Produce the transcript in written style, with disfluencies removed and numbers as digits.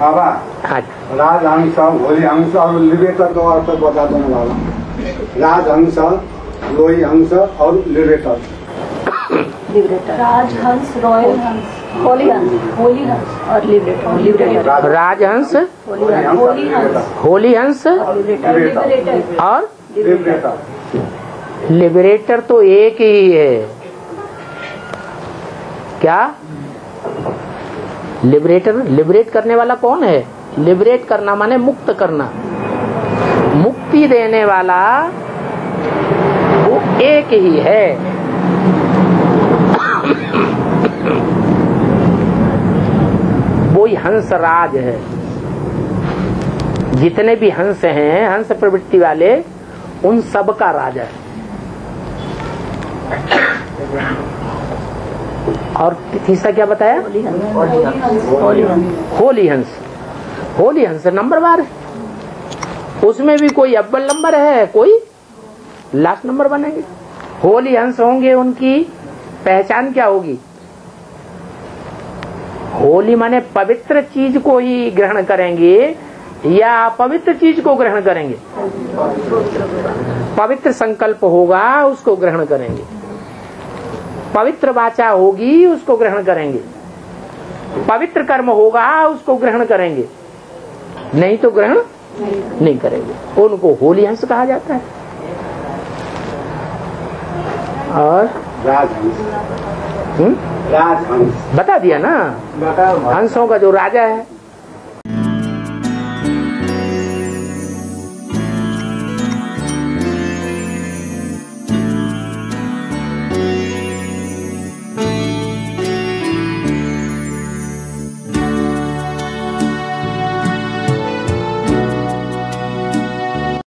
बाबा हाँ, राजहंस, होली हंस और लिबरेटर दो अर्थ बता देने वाला। राजहंस, लोही हंस और लिबरेटर। राजहंस, रॉयल हंस, होली हंस और लिबरेटर। राजहंस, होली हंस और लिबरेटर तो एक ही है क्या? लिबरेट करने वाला कौन है? लिबरेट करना माने मुक्त करना, मुक्ति देने वाला वो एक ही है। वो ही हंस राज है। जितने भी हंस हैं, हंस प्रवृत्ति वाले, उन सब का राजा है। और तीसरा क्या बताया? होली हंस नंबरवार है। उसमें भी कोई अव्वल नंबर है, कोई लास्ट नंबर बनेंगे। होली हंस होंगे, उनकी पहचान क्या होगी? होली माने पवित्र चीज को ही ग्रहण करेंगे या पवित्र चीज को ग्रहण करेंगे? पवित्र संकल्प होगा उसको ग्रहण करेंगे, पवित्र वाचा होगी उसको ग्रहण करेंगे, पवित्र कर्म होगा उसको ग्रहण करेंगे, नहीं तो ग्रहण नहीं करेंगे। उनको होली हंस कहा जाता है। और राजहंस बता दिया ना, हंसों का जो राजा है